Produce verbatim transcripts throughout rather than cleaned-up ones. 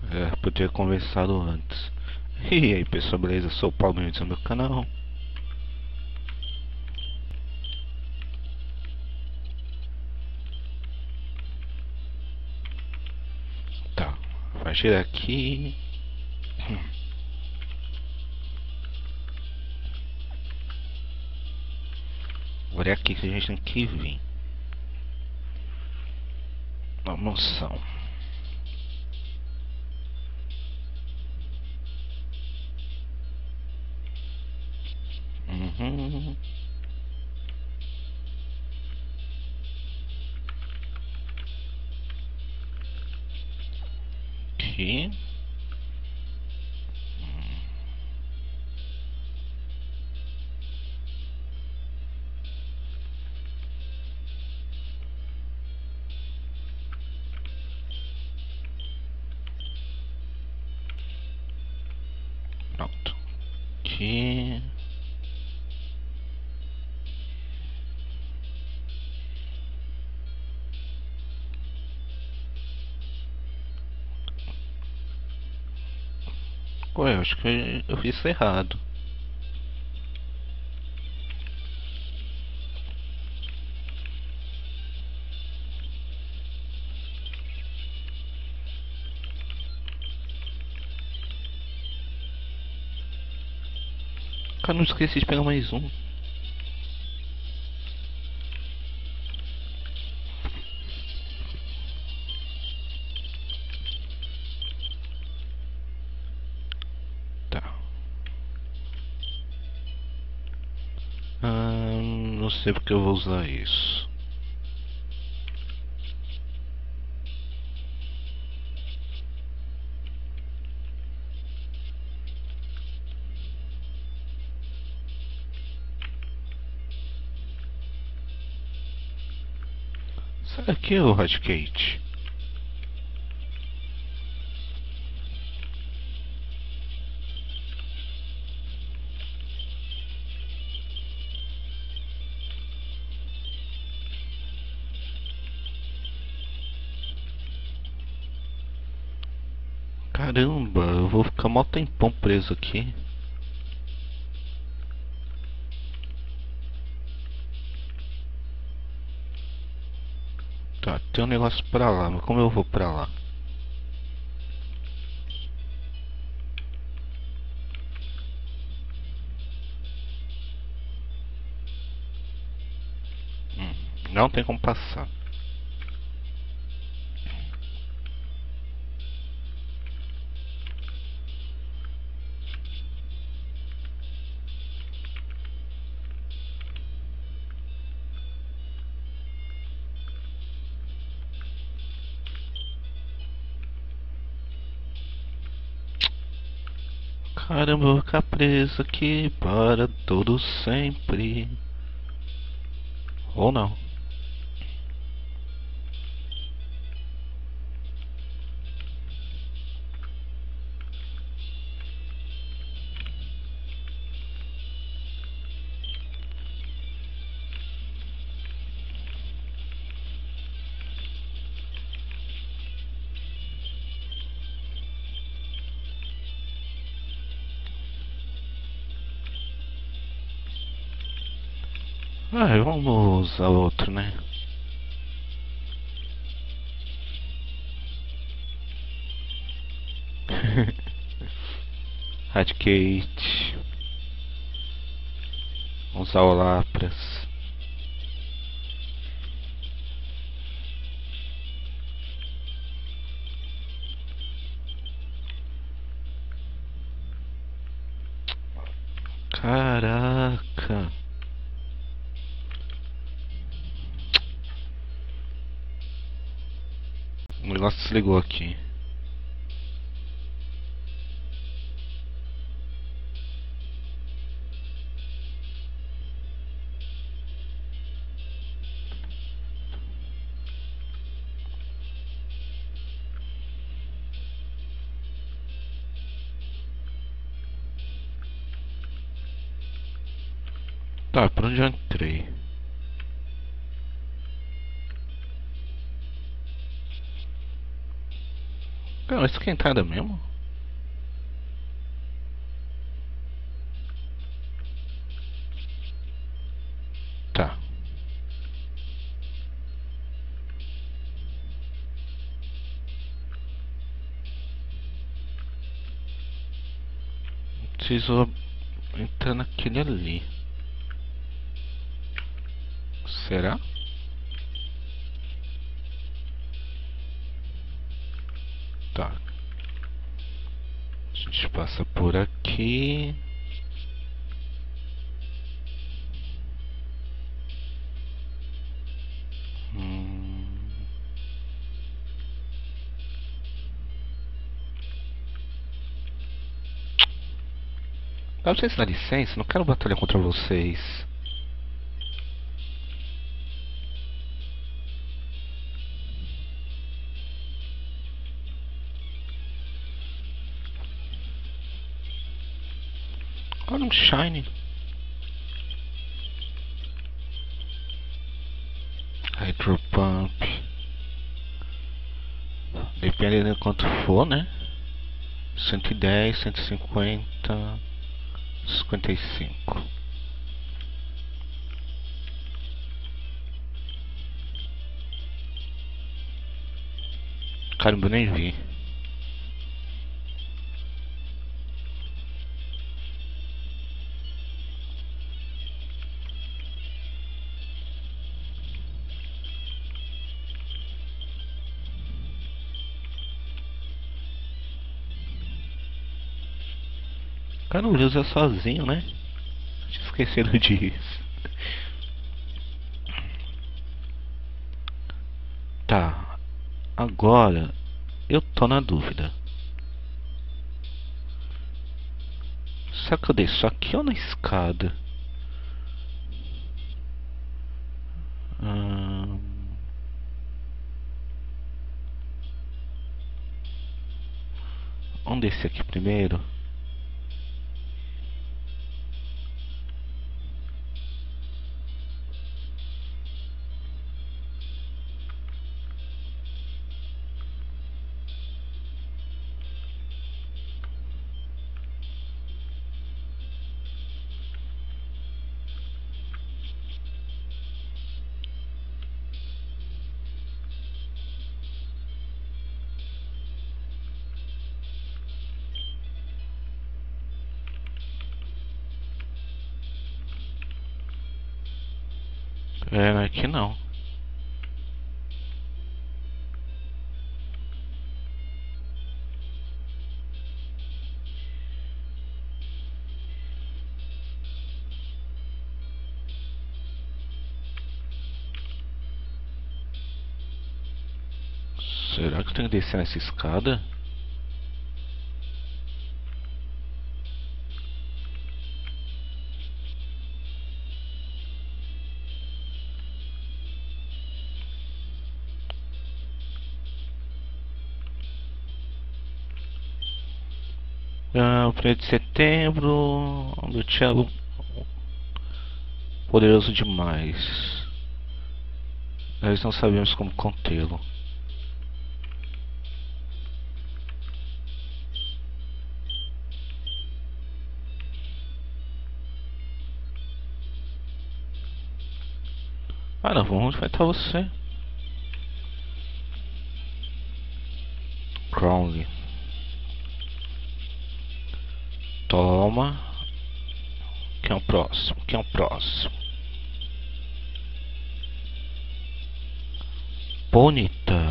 É, podia ter conversado antes. E aí pessoal, beleza? Eu sou o Paulo, bem-vindos ao meu canal. Tá, vai girar aqui. Agora é aqui que a gente tem que vir. Uma moção. Uhum. Aqui. Pronto. Aqui. Ué, eu acho que eu fiz errado. Cara, não esqueci de pegar mais um. Tá. Ah, não sei porque eu vou usar isso. Sai daqui, ô Radkate. Caramba, eu vou ficar mó tempão preso aqui. Tá, tem um negócio pra lá, mas como eu vou pra lá? Hum, não tem como passar. Caramba, eu vou ficar preso aqui para todo sempre. Ou não. Ah, vamos usar outro, né? Radkate. Vamos usar o Lapras. Caraca. O negócio desligou aqui. Tá, por onde eu entrei? Cara, mas isso aqui é entrada mesmo? Tá. Preciso entrar naquele ali. Será? Tá. A gente passa por aqui. Hum. Dá pra vocês dar licença? Não quero batalhar contra vocês. Olha um shine. Hydro Pump. Depende de quanto for, né? cento e dez, cento e cinquenta, cinquenta e cinco. Caramba, eu nem vi. Cara, o Lewis é sozinho, né? Tinha esquecido disso. Tá. Agora eu tô na dúvida. Será que eu deixo aqui ou na escada? Hum... Vamos descer aqui primeiro. É, aqui não. Será que eu tenho que descer nessa escada? Ah, o primeiro de setembro do Thiago poderoso demais. Nós não sabemos como contê-lo. Ah não, onde vai estar você? Crowley. Toma. Quem é o próximo? Quem é o próximo? Bonita.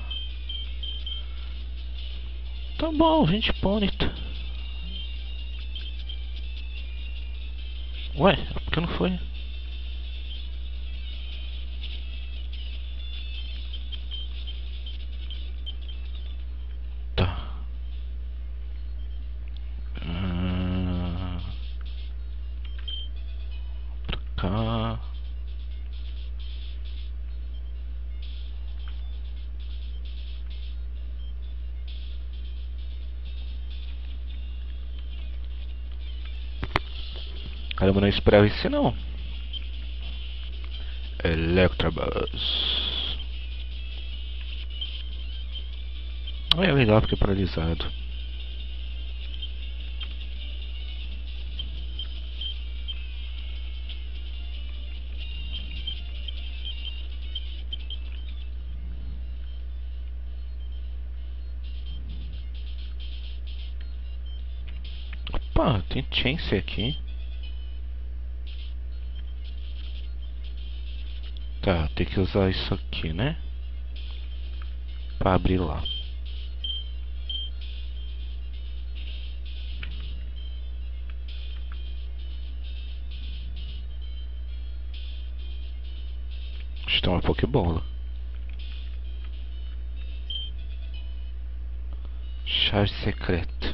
Tá bom, gente bonita. Ué, por que não foi? Tá. Ah, pra cá. Caramba, não esperava isso não. Electabuzz. É legal porque é paralisado. Opa, tem chance aqui. Tá, tem que usar isso aqui, né? Pra abrir lá. Acho que tem uma Pokébola. Chave secreta.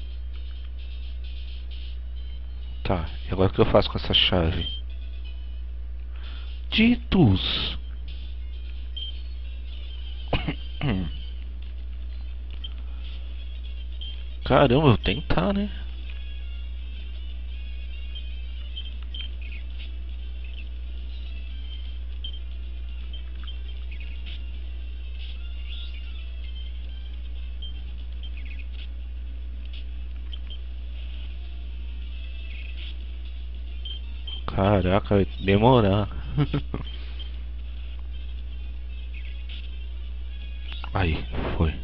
Tá, e agora o que eu faço com essa chave? Ditos! Caramba, eu vou tentar, né? Caraca, vai demorar. Aí, foi.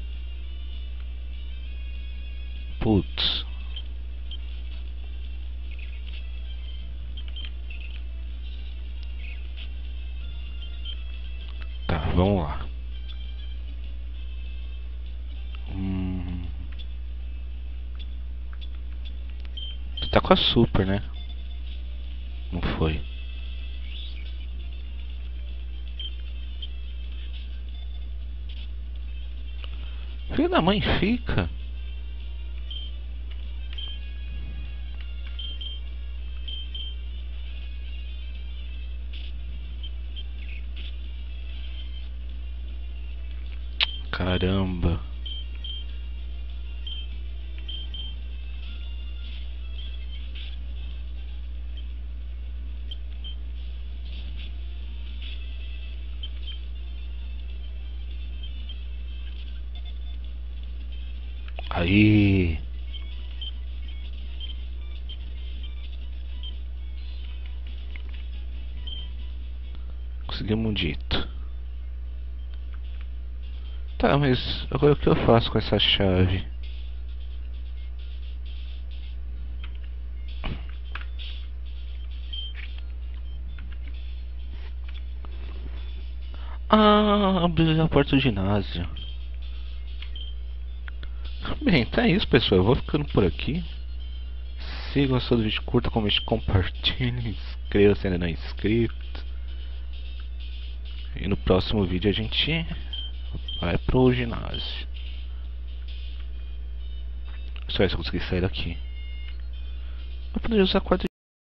Putz. Tá, vamos lá. Hum... Tu tá com a super, né? Não foi. Filho da mãe, fica. Caramba. Aí. Conseguimos um dito. Tá, mas agora o que eu faço com essa chave? Ah, abrir a porta do ginásio. Bem, tá isso, pessoal. Eu vou ficando por aqui. Se gostou do vídeo, curta, comente, compartilhe. Inscreva-se se ainda não é inscrito. E no próximo vídeo a gente vai pro ginásio. Só isso, eu consegui sair daqui. Eu poderia usar a quarta